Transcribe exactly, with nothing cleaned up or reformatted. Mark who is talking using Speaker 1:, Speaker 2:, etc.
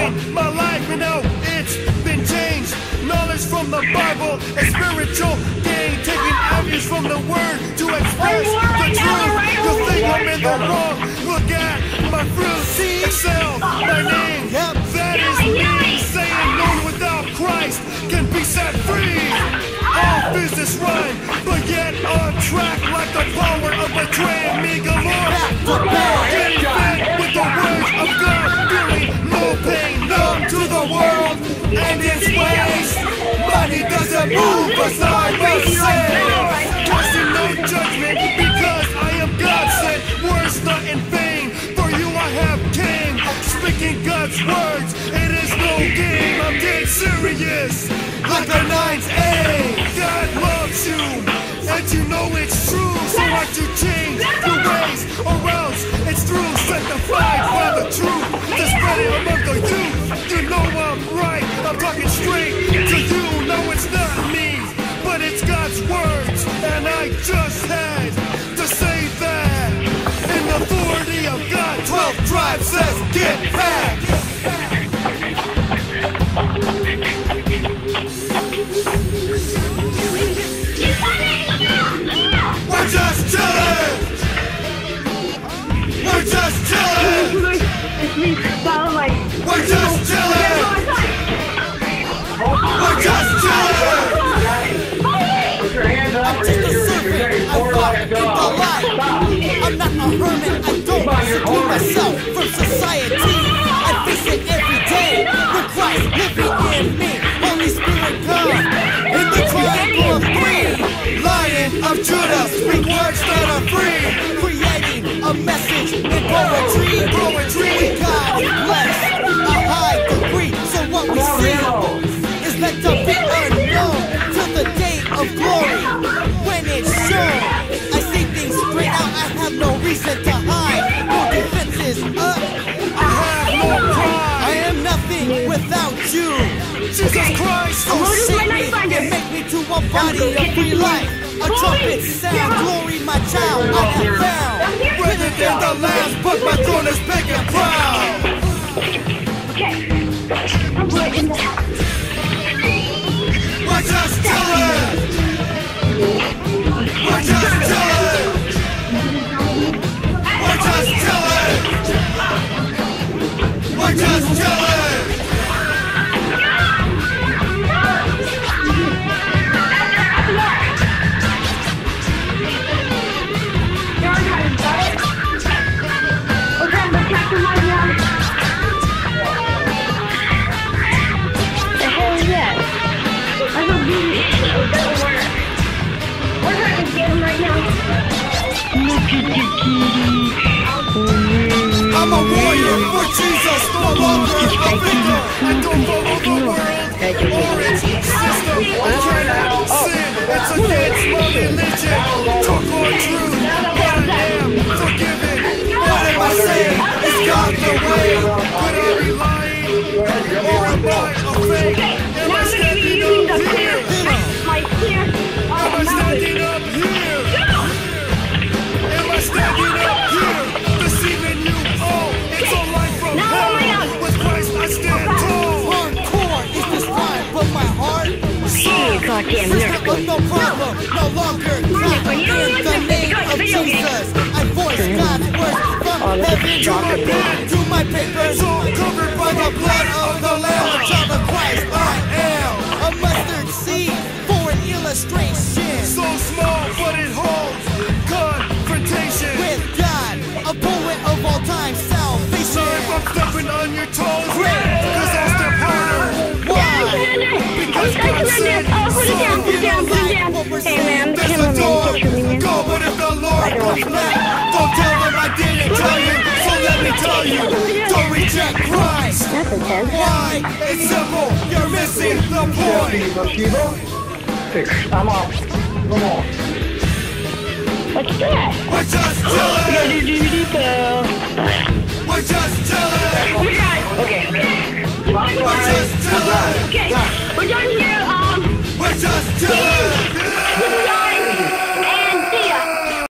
Speaker 1: living my life, and now it's been changed. Knowledge from the Bible and spiritual gain, taking avenues from the word to express the truth. You think I'm in the wrong? Look at my fruit, excel, my name. That is me, saying no one without Christ can be set free. All business rhyme, but yet on track like the power of betraying me galore. Getting fed with the words of God, feeling no pain, numb to the world and its ways. Money doesn't move us, I must say. Casting no judgment because I am God sent. Words not in vain, for you I have came. Speaking God's words, it is no game. I'm dead serious, like a nines A. God loves you, and you know it's true. So why you change your ways, or else it's through. Set the flag by the truth, to spread it among the youth. You know I'm right, I'm talking straight to you. No, it's not me, but it's God's words, and I just had to say that. In the authority of God, twelve tribes says get back. We're just chillin'. We're just chillin'. We're just chillin'. We're just chillin'.
Speaker 2: Put your hands up or you're, you're getting poured like a dog.
Speaker 3: I'm not a hermit, I don't seclude myself from society. I face it every day with Christ living in me. Holy Spirit come in the triangle of three.
Speaker 1: Lion of Judah, speak words that are free.
Speaker 3: Creating a message in poetry.
Speaker 1: Poetry.
Speaker 3: God is blessed, a high degree. So what we see is meant to be unknown till the day of glory. When it's shown, I see things straight out. I have no reason to hide. No defenses up.
Speaker 1: I have no pride.
Speaker 3: I am nothing without you.
Speaker 1: Jesus Christ,
Speaker 3: So shape me and make me to a body of free life. A trumpet sound, glory my child I have found.
Speaker 1: rather than the last, but my throne is big and proud. We're just chillin'. We're just chillin'. We're just chillin'. We're just chillin'. I'm a warrior for Jesus, no longer a victim. I don't follow the world or its system. I cannot sin, it's against my religion. Talk or truth, but I am forgiven. What am I saying? Is God the way? Could I be lying? Or am I a fake? Am I standing up here? Am I standing up here? Am I standing up here? Deceiving you all. It's a life from hell. With Christ I stand tall.
Speaker 3: Hardcore is this time, but my heart
Speaker 4: Goddamn
Speaker 3: Sister with no problem, no longer cry. In the name of Jesus, I voice God's words from heaven to my pen, to my papers.
Speaker 1: All covered by the blood of the Lamb.
Speaker 3: A child of Christ, I am a mustard seed for an illustration.
Speaker 1: So small, but it holds confrontation.
Speaker 3: With God, a poet of all time, salvation.
Speaker 1: Sorry if I'm stepping on your toes, cause I'll step harder.
Speaker 3: Why?
Speaker 1: Because God said,
Speaker 4: Hey man,
Speaker 1: there's a
Speaker 4: cameraman,
Speaker 1: door.
Speaker 4: picture me, man.
Speaker 1: Go, but if the Lord comes back, don't tell him I didn't tell you. So let me tell you, don't reject Christ.
Speaker 4: That's intense.
Speaker 1: Why? It's simple, you're missing the point.
Speaker 2: Six. I'm off. Come on.
Speaker 4: What's that?
Speaker 1: We're just chillin'.